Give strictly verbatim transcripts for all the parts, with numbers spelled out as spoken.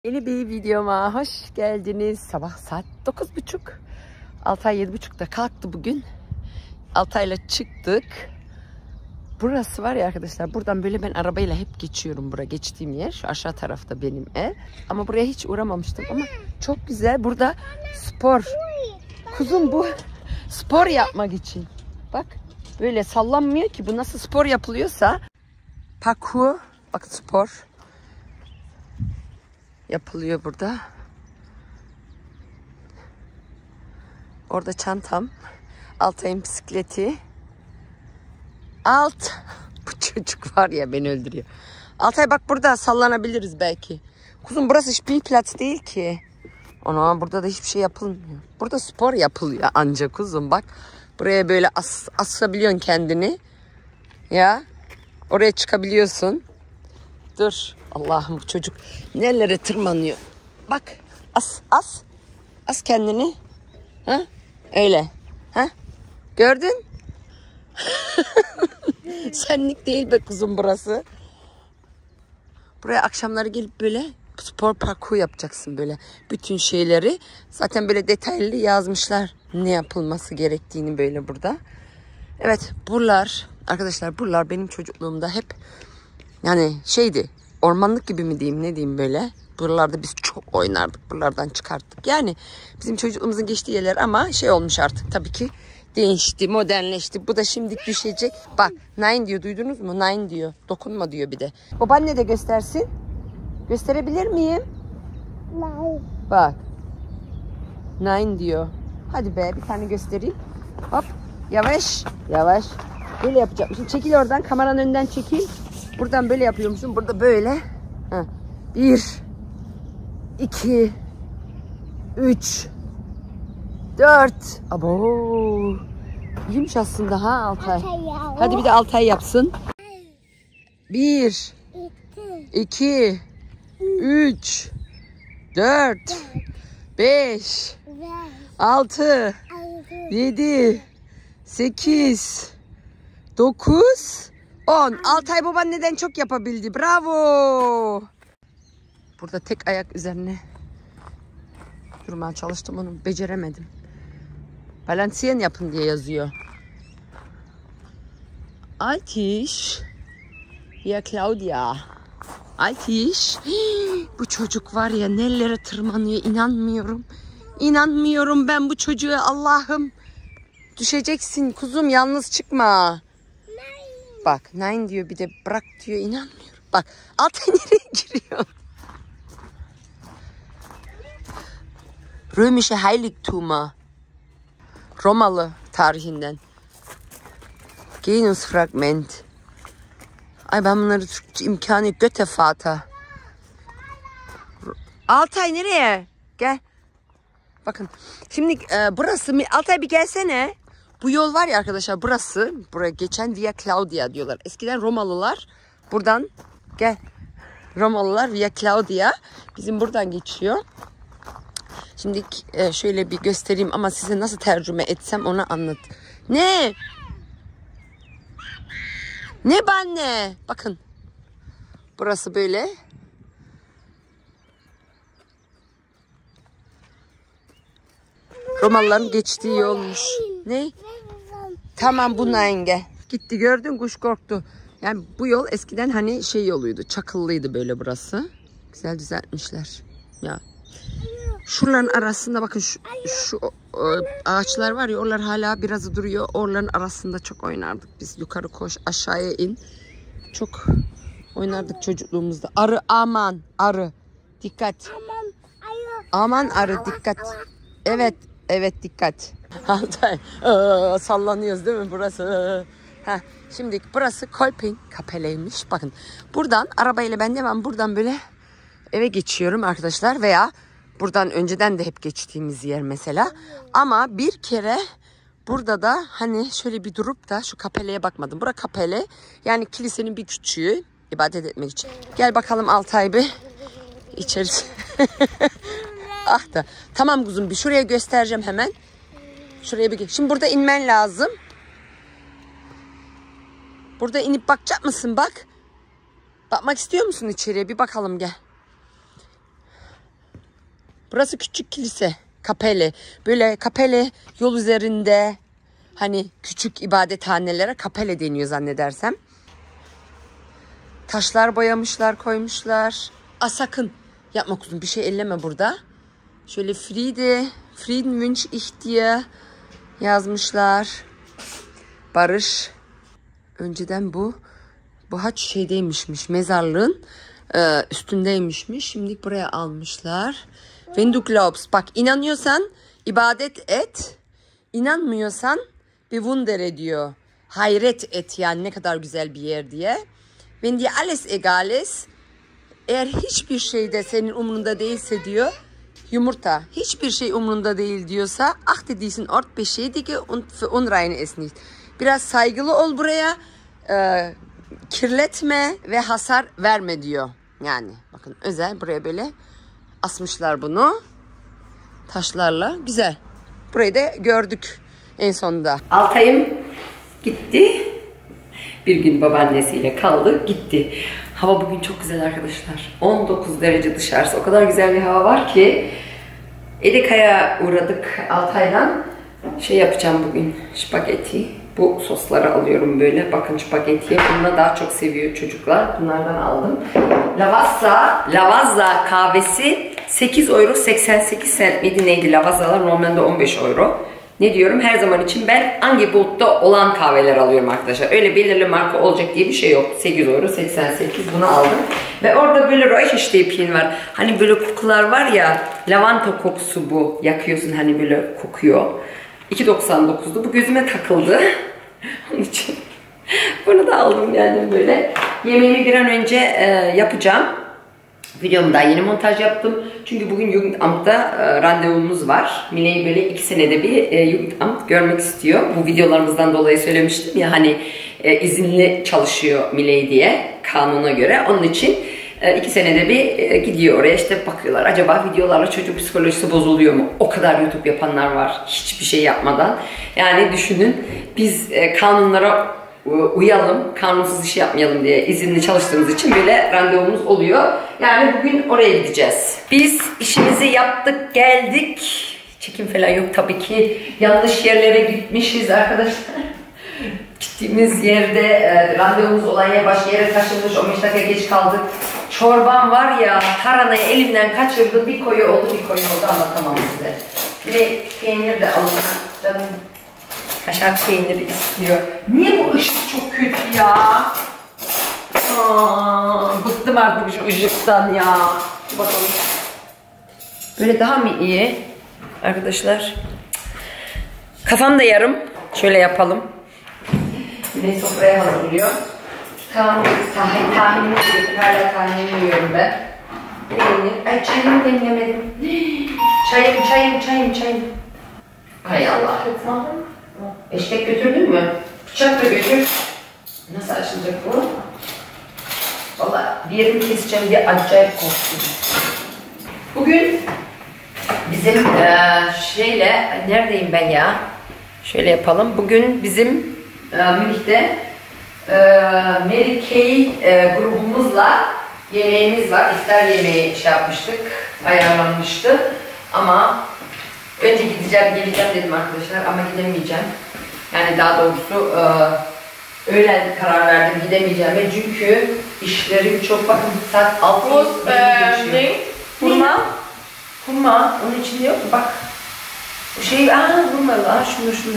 Yeni bir videoma hoş geldiniz. Sabah saat dokuz buçuk. Altay yedi buçukta kalktı bugün. Altay'la çıktık. Burası var ya arkadaşlar. Buradan böyle ben arabayla hep geçiyorum. Buraya geçtiğim yer. Şu aşağı tarafta benim ev. Ama buraya hiç uğramamıştım. Ama çok güzel. Burada spor. Kuzum bu spor yapmak için. Bak böyle sallanmıyor ki. Bu nasıl spor yapılıyorsa. Parkur. Bak spor yapılıyor burada. Orada çantam. Altay'ın bisikleti. Alt. Bu çocuk var ya beni öldürüyor. Altay bak burada sallanabiliriz belki. Kuzum burası Spielplatz değil ki. Ana burada da hiçbir şey yapılmıyor. Burada spor yapılıyor ancak kuzum bak. Buraya böyle as asabiliyorsun kendini. Ya. Oraya çıkabiliyorsun. Dur. Allah'ım bu çocuk nerelere tırmanıyor. Bak as as. As kendini. Ha? Öyle. Ha? Gördün? Senlik değil be kuzum burası. Buraya akşamları gelip böyle spor parkur yapacaksın böyle. Bütün şeyleri zaten böyle detaylı yazmışlar. Ne yapılması gerektiğini böyle burada. Evet buralar arkadaşlar buralar benim çocukluğumda hep yani şeydi. Ormanlık gibi mi diyeyim ne diyeyim böyle. Buralarda biz çok oynardık. Buralardan çıkarttık. Yani bizim çocukluğumuzun geçtiği yerler ama şey olmuş artık tabii ki. Değişti, modernleşti. Bu da şimdi düşecek. Bak nine diyor duydunuz mu? Nine diyor. Dokunma diyor bir de. Babaanne de göstersin. Gösterebilir miyim? Nine. Bak. Nine diyor. Hadi be bir tane göstereyim. Hop. Yavaş. Yavaş. Böyle yapacağım. Şimdi çekil oradan. Kameranın önünden çekil. Buradan böyle yapıyormuşsun. Burada böyle. Heh. Bir. iki. Üç. Dört. Abo. İyiymiş aslında ha Altay. Hadi bir de Altay yapsın. Bir. iki. Üç. Dört. Beş. Altı. Yedi. Sekiz. Dokuz. On. Altay baban neden çok yapabildi. Bravo. Burada tek ayak üzerine durmaya çalıştım onu beceremedim. Balanciyen yapın diye yazıyor. Altiş. Ya Claudia. Altiş. Hii, bu çocuk var ya nerelere tırmanıyor inanmıyorum. İnanmıyorum ben bu çocuğa Allah'ım. Düşeceksin kuzum yalnız çıkma. Nine. Bak nine diyor bir de bırak diyor inanmıyorum. Bak Altay nereye giriyor? Römische Heiligtümer. Romalı tarihinden. Genusfragment. Ay ben bunları Türkçe imkanı yok. Götefata. Altay nereye? Gel. Bakın. Şimdi e, burası Altay bir gelsene. Bu yol var ya arkadaşlar burası. Buraya geçen Via Claudia diyorlar. Eskiden Romalılar buradan gel. Romalılar Via Claudia bizim buradan geçiyor. Şimdi şöyle bir göstereyim ama size nasıl tercüme etsem onu anlat. Ne? Ne banne? Bakın. Burası böyle. Romalıların geçtiği yolmuş. Ne? Tamam bu nine. Gitti gördün kuş korktu. Yani bu yol eskiden hani şey yoluydu. Çakıllıydı böyle burası. Güzel düzeltmişler. Ya. Şuraların arasında bakın şu, şu ağaçlar var ya oralar hala birazı duruyor. Oraların arasında çok oynardık biz. Yukarı koş aşağıya in. Çok oynardık çocukluğumuzda. Arı aman arı. Dikkat. Aman arı. Aman arı dikkat. Evet evet dikkat. Sallanıyoruz değil mi burası? Heh, şimdi burası Kolping Kapeleymiş. Bakın buradan arabayla ben devam buradan böyle eve geçiyorum arkadaşlar veya buradan önceden de hep geçtiğimiz yer mesela. Ama bir kere burada da hani şöyle bir durup da şu kapeleye bakmadım. Bura kapele yani kilisenin bir küçüğü ibadet etmek için. Gel bakalım Altay bir içerisi. Ah da tamam kuzum bir şuraya göstereceğim hemen. Şuraya bir şimdi burada inmen lazım. Burada inip bakacak mısın bak. Bakmak istiyor musun içeriye bir bakalım gel. Burası küçük kilise. Kapelle. Böyle kapelle yol üzerinde hani küçük ibadethanelere kapelle deniyor zannedersem. Taşlar boyamışlar, koymuşlar. Aa, sakın yapma kuzum, bir şey elleme burada. Şöyle Friede, Frieden wünsch ich dir yazmışlar. Barış. Önceden bu bu haç şeydeymişmiş, mezarlığın e, üstündeymişmiş. Şimdi buraya almışlar. Wenn du glaubst, bak inanıyorsan ibadet et. İnanmıyorsan bewundere diyor. Hayret et, yani ne kadar güzel bir yer diye. Wenn dir alles egal ist, eğer hiçbir şey de senin umrunda değilse diyor, yumurta hiçbir şey umrunda değil diyorsa, achte diesen Ort, beschädige und verunreine es nicht. Biraz saygılı ol buraya, e, kirletme ve hasar verme diyor. Yani bakın özel buraya böyle asmışlar bunu taşlarla, güzel. Burayı da gördük en sonunda. Altay'ım gitti. Bir gün babaannesiyle kaldı, gitti. Hava bugün çok güzel arkadaşlar. on dokuz derece dışarısı. O kadar güzel bir hava var ki. Edeka'ya uğradık Altay'la. Şey yapacağım bugün. Spagetti. Bu sosları alıyorum böyle. Bakın spagettiye. Bunu daha çok seviyor çocuklar. Bunlardan aldım. Lavazza. Lavazza kahvesi sekiz euro seksen sekiz cent miydi neydi? Lavazzalar normalde on beş euro. Ne diyorum? Her zaman için ben Angebot'ta olan kahveler alıyorum arkadaşlar. Öyle belirli marka olacak diye bir şey yok. sekiz euro seksen sekiz bunu aldım. Ve orada böyle Räucherstäbchen var. Hani böyle kokular var ya. Lavanta kokusu bu. Yakıyorsun hani böyle kokuyor. iki doksan dokuzdu. Bu gözüme takıldı. Onun için bunu da aldım yani böyle. Yemeğimi bir an önce e, yapacağım. Videomu daha yeni montaj yaptım. Çünkü bugün Jugendamt'ta e, randevumuz var. Mine'yi böyle iki senede bir e, Jugendamt görmek istiyor. Bu videolarımızdan dolayı söylemiştim ya hani e, izinli çalışıyor Miley diye kanuna göre. Onun için e, iki senede bir e, gidiyor oraya, işte bakıyorlar. Acaba videolarla çocuk psikolojisi bozuluyor mu? O kadar YouTube yapanlar var hiçbir şey yapmadan. Yani düşünün, biz e, kanunlara uyalım, kanunsuz iş yapmayalım diye izinli çalıştığımız için böyle randevumuz oluyor. Yani bugün oraya gideceğiz. Biz işimizi yaptık, geldik. Çekim falan yok tabii ki. Yanlış yerlere gitmişiz arkadaşlar. Gittiğimiz yerde e, randevumuz olan yer başka yere taşınmış. on beş dakika geç kaldık. Çorban var ya, taranayı elimden kaçırdı. Bir koyu oldu, bir koyu oldu, anlatamam size. Bir de peynir de alın. Canım kaşar peyniri istiyor. Niye bu ışık çok kötü ya? Aa, bıktım artık şu ışıktan ya. Bakalım. Böyle daha mı iyi? Arkadaşlar. Kafam da yarım. Şöyle yapalım. Yine sofraya hazırlıyor. Tamam. Tahin, tahinimi yiyorum. Hala tahinimi yiyorum ben. Peynir. Ay çayımı demlemedim. Çayım, çayım, çayım, çayım. Hay Allah. Eşek götürdün mü? Bıçak da götür. Nasıl açılacak bu? Vallahi bir yerimi keseceğim diye acayip korktum. Bugün bizim e, şeyle, neredeyim ben ya? Şöyle yapalım. Bugün bizim e, Münih'te e, Mary Kay e, grubumuzla yemeğimiz var. İftar yemeği şey yapmıştık, ayarlanmıştı. Ama önce gideceğim, geleceğim dedim arkadaşlar ama gidemeyeceğim. Yani daha doğrusu e, öğlen karar verdim gidemeyeceğim ve çünkü işlerim çok, bakın saat altı geçiyor. Hurma. Hurma. Onun içinde yok mu? Bak. Bu şey, aaa hurmalı. Aa şunu şunu.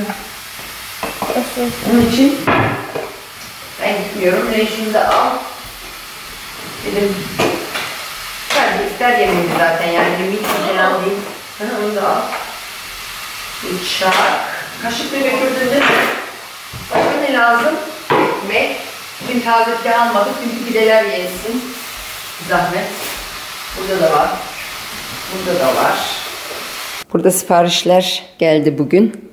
Onun için ben gitmiyorum. Ne şimdi al. Dedim. Sadece iftar yemeği zaten yani. Bir falan değil. Onu da al. Bıçak. Kaşıkla götürdünüz. Başka ne lazım? Ekmek. Bugün taze pide almadık çünkü pideler yensin. Zahmet. Burada da var. Burada da var. Burada siparişler geldi bugün.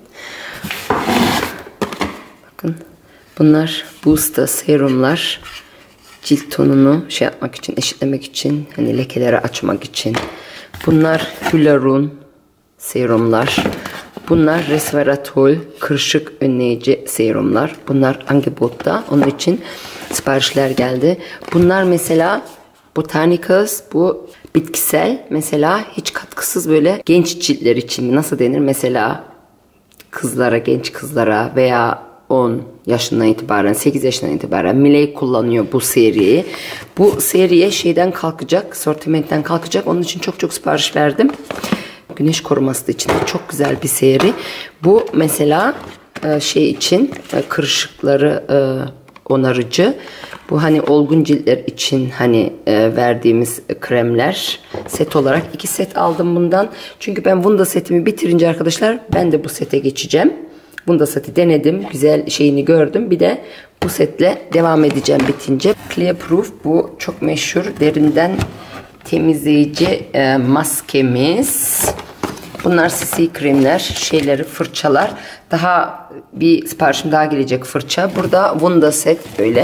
Bakın. Bunlar booster serumlar. Cilt tonunu şey yapmak için, eşitlemek için, hani lekeleri açmak için. Bunlar Hyaluron serumlar. Bunlar resveratrol, kırışık önleyici serumlar. Bunlar Angebot'ta. Onun için siparişler geldi. Bunlar mesela Botanicals, bu bitkisel, mesela hiç katkısız böyle genç ciltler için nasıl denir? Mesela kızlara, genç kızlara veya on yaşından itibaren, sekiz yaşından itibaren Miley kullanıyor bu seriyi. Bu seriye şeyden kalkacak, sortimentten kalkacak. Onun için çok çok sipariş verdim. Güneş koruması için de çok güzel bir seri. Bu mesela şey için, kırışıkları onarıcı. Bu hani olgun ciltler için hani verdiğimiz kremler. Set olarak iki set aldım bundan. Çünkü ben Wunda setimi bitirince arkadaşlar ben de bu sete geçeceğim. Wunda seti denedim. Güzel şeyini gördüm. Bir de bu setle devam edeceğim bitince. Clear Proof, bu çok meşhur derinden temizleyici e, maskemiz. Bunlar C C kremler, şeyleri, fırçalar. Daha bir siparişim daha gelecek, fırça. Burada Wunda set böyle.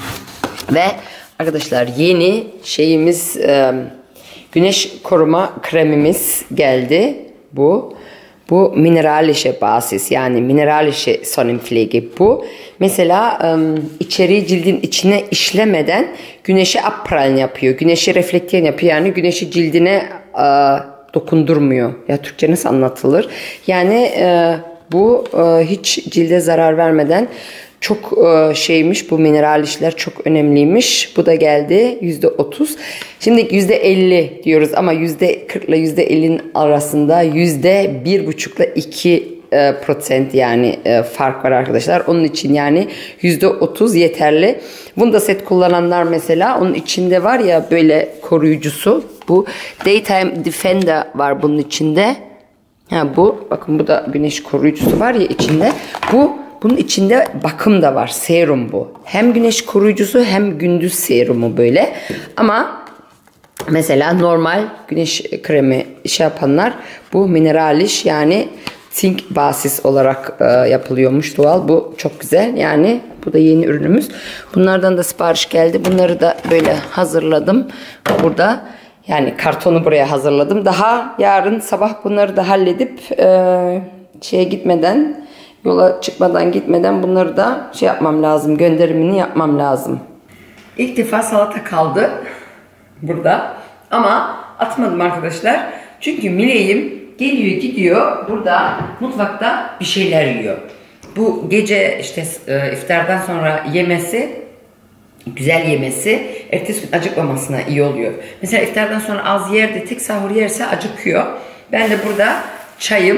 Ve arkadaşlar yeni şeyimiz, e, güneş koruma kremimiz geldi. Bu. Bu mineralische basis, yani mineralische Sonnenpflege bu. Mesela içeriği cildin içine işlemeden güneşe abprallen yapıyor. Güneşi reflektiyen yapıyor. Yani güneşi cildine e, dokundurmuyor. Ya Türkçe nasıl anlatılır? Yani e, bu e, hiç cilde zarar vermeden çok e, şeymiş, bu mineral işler çok önemliymiş. Bu da geldi yüzde otuz. Şimdi yüzde elli diyoruz ama yüzde kırk ile yüzde ellinin arasında yüzde bir buçuk ile iki procent yani e, fark var arkadaşlar. Onun için yani yüzde otuz yeterli. Wunda set kullananlar mesela, onun içinde var ya böyle koruyucusu. Bu Daytime Defender var bunun içinde. Ha, bu bakın, bu da güneş koruyucusu var ya içinde. Bu Bunun içinde bakım da var. Serum bu. Hem güneş koruyucusu hem gündüz serumu böyle. Ama mesela normal güneş kremi şey yapanlar, bu mineraliş yani zink basis olarak e, yapılıyormuş, doğal. Bu çok güzel. Yani bu da yeni ürünümüz. Bunlardan da sipariş geldi. Bunları da böyle hazırladım. Burada yani kartonu buraya hazırladım. Daha yarın sabah bunları da halledip e, şeye gitmeden, yola çıkmadan gitmeden bunları da şey yapmam lazım. Gönderimini yapmam lazım. İlk defa salata kaldı burada. Ama atmadım arkadaşlar. Çünkü Miley'im geliyor gidiyor burada mutfakta bir şeyler yiyor. Bu gece işte e, iftardan sonra yemesi, güzel yemesi ertesi gün acıkmamasına iyi oluyor. Mesela iftardan sonra az yer de tek sahur yerse acıkıyor. Ben de burada çayım,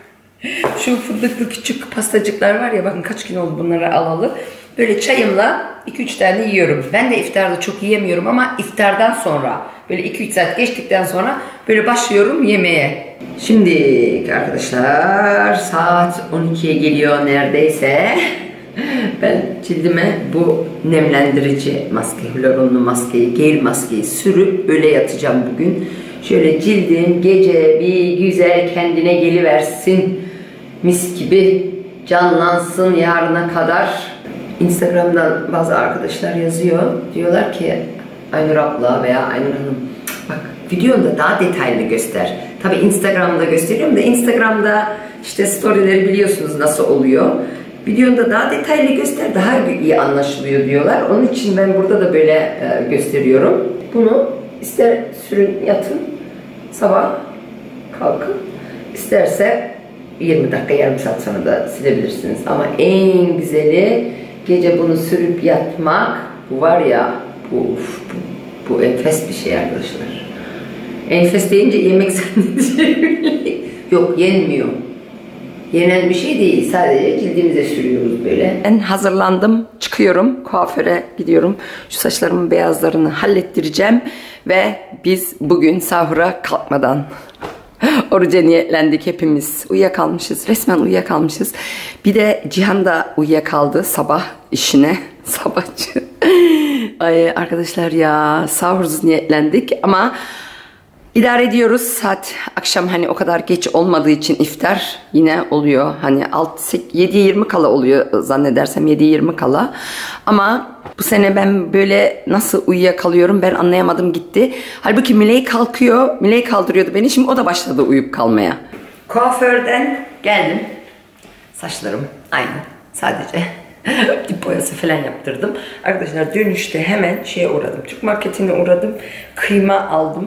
şu fındıklı küçük pastacıklar var ya, bakın kaç gün oldu bunları alalı. Böyle çayımla iki üç tane yiyorum. Ben de iftarda çok yiyemiyorum ama iftardan sonra böyle iki üç saat geçtikten sonra böyle başlıyorum yemeye. Şimdi arkadaşlar saat on ikiye geliyor neredeyse. Ben cildime bu nemlendirici maske, hyaluronlu maskeyi, gel maskeyi sürüp öyle yatacağım bugün. Şöyle cildim gece bir güzel kendine geliversin, mis gibi canlansın yarına kadar. Instagram'dan bazı arkadaşlar yazıyor, diyorlar ki Aynur abla veya Aynur Hanım, bak videonda daha detaylı göster. Tabi Instagram'da gösteriyorum da Instagram'da işte storyleri biliyorsunuz nasıl oluyor. Videonda daha detaylı göster, daha iyi anlaşılıyor diyorlar. Onun için ben burada da böyle e, gösteriyorum. Bunu ister sürün yatın, sabah kalkın, isterse yirmi dakika yarım saat sonra da silebilirsiniz. Ama en güzeli gece bunu sürüp yatmak. Bu var ya, bu, bu, bu enfes bir şey arkadaşlar. Enfes deyince yemek zannedeceğim. Yok, yenmiyor. Yenen bir şey değil, sadece cildimize sürüyoruz böyle. Ben hazırlandım, çıkıyorum, kuaföre gidiyorum. Şu saçlarımın beyazlarını hallettireceğim ve biz bugün sahura kalkmadan oruca niyetlendik hepimiz. Uyuyakalmışız, resmen uyuyakalmışız. Bir de Cihan da uyuyakaldı sabah işine, sabahçı. Ay arkadaşlar ya, sahursuz niyetlendik ama İdare ediyoruz. Saat akşam hani o kadar geç olmadığı için iftar yine oluyor. Hani yedi yirmi kala oluyor zannedersem, yedi yirmi kala. Ama bu sene ben böyle nasıl uyuyakalıyorum ben anlayamadım gitti. Halbuki Miley kalkıyor. Miley kaldırıyordu beni. Şimdi o da başladı uyuyup kalmaya. Kuaförden geldim. Saçlarım aynı. Sadece dip boyası falan yaptırdım. Arkadaşlar dönüşte hemen şeye uğradım. Türk marketine uğradım. Kıyma aldım.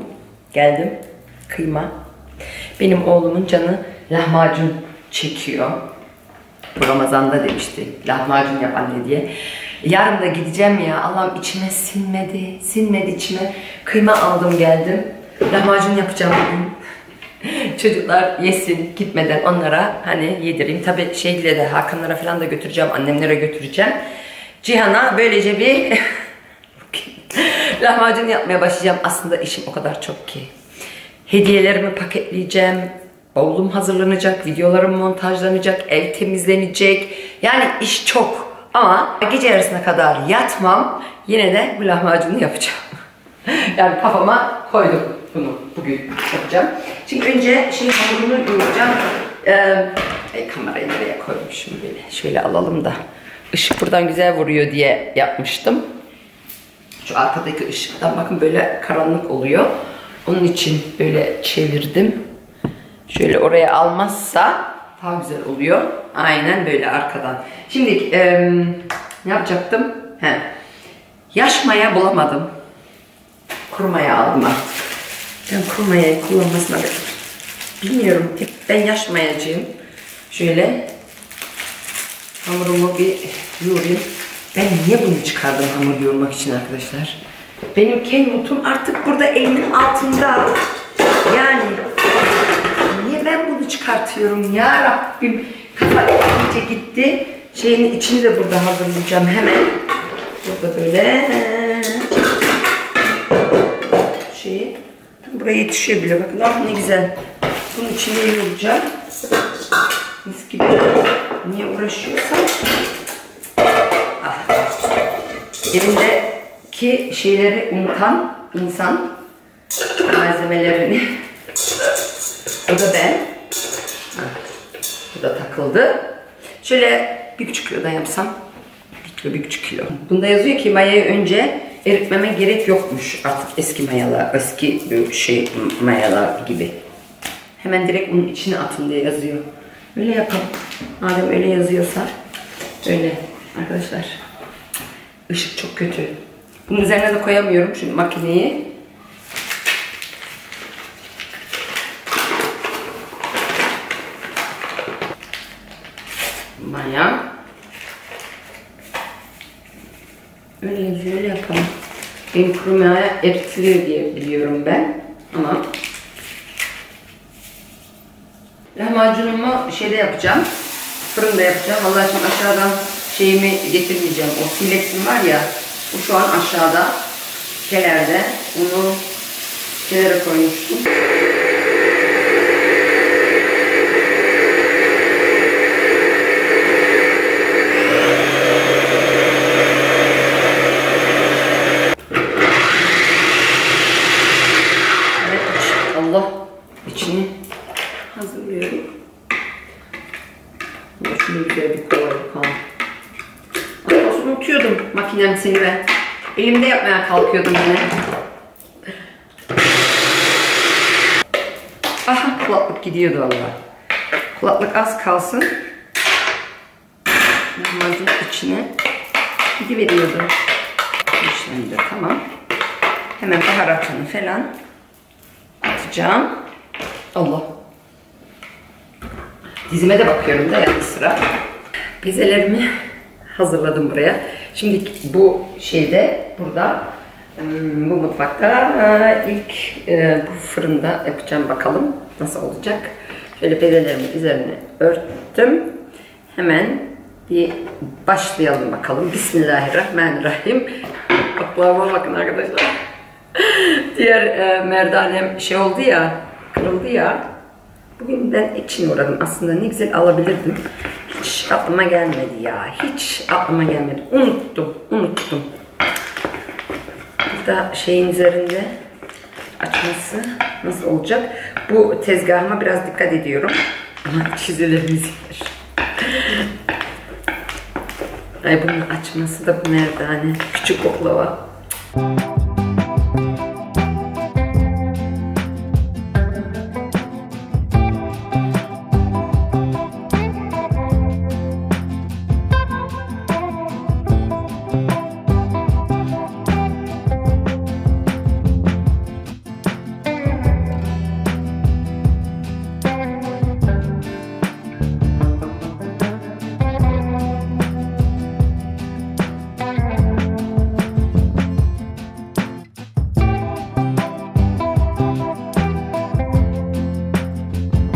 Geldim. Kıyma. Benim oğlumun canı lahmacun çekiyor. Bu Ramazan'da demişti. Lahmacun yap anne diye. Yarın da gideceğim ya. Allah'ım içime sinmedi. Sinmedi içime. Kıyma aldım geldim. Lahmacun yapacağım bugün. Çocuklar yesin gitmeden onlara hani yedireyim. Tabi şeyle de Hakanlara falan da götüreceğim. Annemlere götüreceğim. Cihan'a böylece bir lahmacun yapmaya başlayacağım. Aslında işim o kadar çok ki. Hediyelerimi paketleyeceğim. Bavulum hazırlanacak. Videolarım montajlanacak. Ev temizlenecek. Yani iş çok. Ama gece yarısına kadar yatmam. Yine de bu lahmacunu yapacağım. Yani kafama koydum bunu. Bugün yapacağım. Şimdi önce şimdi hamurunu yoğuracağım. Ee, kamerayı nereye koymuşum böyle. Şöyle alalım da. Işık buradan güzel vuruyor diye yapmıştım. Şu arkadaki ışıktan bakın böyle karanlık oluyor. Onun için böyle çevirdim. Şöyle oraya almazsa daha güzel oluyor. Aynen böyle arkadan. Şimdi e, ne yapacaktım? He. Yaş maya bulamadım. Kuru maya aldım artık. Ben kuru mayayı kullanmasına bilmiyorum. Ben yaş mayacıyım. Şöyle hamurumu bir yoğurayım. Ben niye bunu çıkardım hamur yoğurmak için arkadaşlar? Benim Kenwood'um artık burada elimin altında. Yani niye ben bunu çıkartıyorum ya Rabbim? Kafa iyice gitti. Şeyin içini de burada hazırlayacağım hemen. Burada böyle şeyi buraya yetişiyor bile. Bakın ah ne güzel. Bunun içine yoğuracağım. Mis gibi. Niye uğraşıyorsam? Ah. Evindeki şeyleri unutan insan malzemelerini. O da ben. Bu da takıldı. Şöyle bir küçük kilodan yapsam. Bir kilo, bir küçük kilo. Bunda yazıyor ki mayayı önce eritmeme gerek yokmuş. Artık eski mayalar, eski şey mayalar gibi. Hemen direkt onun içine atın diye yazıyor. Öyle yapalım. Madem öyle yazıyorsa. Öyle arkadaşlar. Işık çok kötü. Bunun üzerine de koyamıyorum şimdi makineyi. Maya. Öyle yazıyor, öyle yapalım. Benim kuru maya eritiliyor diye biliyorum ben. Ama lahmacunumu şeyde yapacağım. Fırında yapacağım. Vallahi şimdi aşağıdan şeyimi getirmeyeceğim. O fileksim var ya. O şu an aşağıda. Kelerde. Onu kelere koymuştum. Allah içini hazırlıyorum. Şunu güzel bir koyalım. Aslında unutuyordum makinem seni ben. Elimde yapmaya kalkıyordum yine. Aha kulaklık gidiyordu valla. Kulaklık az kalsın. Lahmacun içine gidiveriyordu. İşlemde tamam. Hemen baharatını falan atacağım. Allah. Dizime de bakıyorum da yanı sıra. Bezelerimi hazırladım buraya. Şimdi bu şeyde burada bu mutfakta ilk bu fırında yapacağım bakalım nasıl olacak. Şöyle bezelerimin üzerine örttüm. Hemen bir başlayalım bakalım. Bismillahirrahmanirrahim. Baklava bakın arkadaşlar. Diğer e, merdanem şey oldu ya, kırıldı ya. Bugün ben için uğradım. Aslında ne güzel alabilirdim. Hiç aklıma gelmedi ya. Hiç aklıma gelmedi. Unuttum, unuttum. Burada şeyin üzerinde açması nasıl olacak? Bu tezgahıma biraz dikkat ediyorum. Ama çizilerimiz var. Ay bunun açması da bu merdane. Küçük oklava.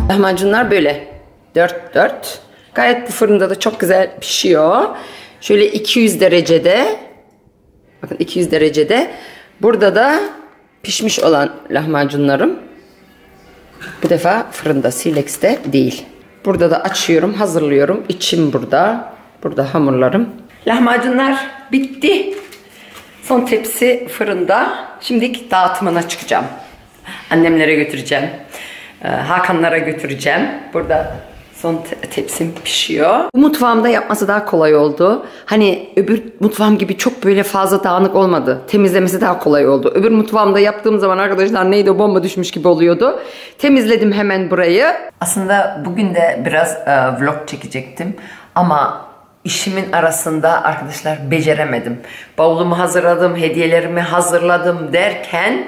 Lahmacunlar böyle dört dört. Gayet bu fırında da çok güzel pişiyor. Şöyle iki yüz derecede. Bakın iki yüz derecede. Burada da pişmiş olan lahmacunlarım. Bu defa fırında, Silex'te değil. Burada da açıyorum, hazırlıyorum. İçim burada. Burada hamurlarım. Lahmacunlar bitti. Son tepsi fırında. Şimdi dağıtımına çıkacağım. Annemlere götüreceğim. Hakanlara götüreceğim. Burada son tepsim pişiyor. Bu mutfağımda yapması daha kolay oldu. Hani öbür mutfağım gibi çok böyle fazla dağınık olmadı. Temizlemesi daha kolay oldu. Öbür mutfağımda yaptığım zaman arkadaşlar neydi, o bomba düşmüş gibi oluyordu. Temizledim hemen burayı. Aslında bugün de biraz e, vlog çekecektim. Ama işimin arasında arkadaşlar beceremedim. Bavulumu hazırladım, hediyelerimi hazırladım derken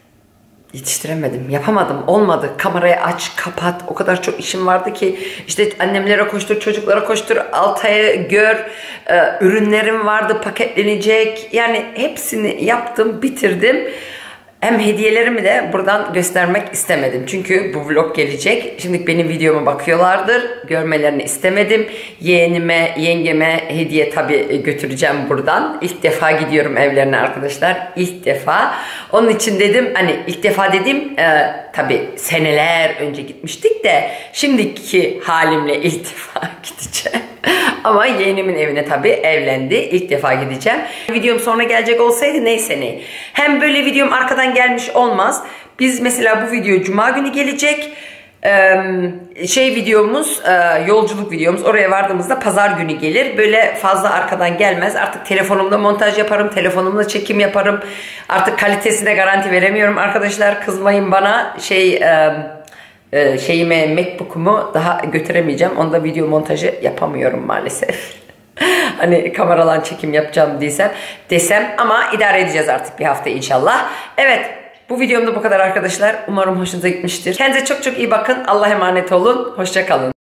yetiştiremedim, yapamadım, olmadı. Kamerayı aç, kapat, o kadar çok işim vardı ki işte annemlere koştur, çocuklara koştur, Altay'ı gör, e, ürünlerim vardı paketlenecek, yani hepsini yaptım, bitirdim. Hem hediyelerimi de buradan göstermek istemedim. Çünkü bu vlog gelecek. Şimdi benim videoma bakıyorlardır. Görmelerini istemedim. Yeğenime, yengeme hediye tabii götüreceğim buradan. İlk defa gidiyorum evlerine arkadaşlar. İlk defa. Onun için dedim, hani ilk defa dedim e, tabii seneler önce gitmiştik de şimdiki halimle ilk defa gideceğim. Ama yeğenimin evine tabii evlendi. İlk defa gideceğim. Videom sonra gelecek olsaydı neyse ne. Hem böyle videom arkadan gelmiş olmaz. Biz mesela bu video cuma günü gelecek. Ee, şey videomuz, e, yolculuk videomuz oraya vardığımızda pazar günü gelir. Böyle fazla arkadan gelmez. Artık telefonumda montaj yaparım. Telefonumda çekim yaparım. Artık kalitesine garanti veremiyorum arkadaşlar. Kızmayın bana. Şey... E, Ee, şeyime, MacBook'umu daha götüremeyeceğim. Onda video montajı yapamıyorum maalesef. Hani kameralan çekim yapacağım desem, desem ama idare edeceğiz artık bir hafta inşallah. Evet, bu videomda bu kadar arkadaşlar. Umarım hoşunuza gitmiştir. Kendinize çok çok iyi bakın. Allah'a emanet olun. Hoşça kalın.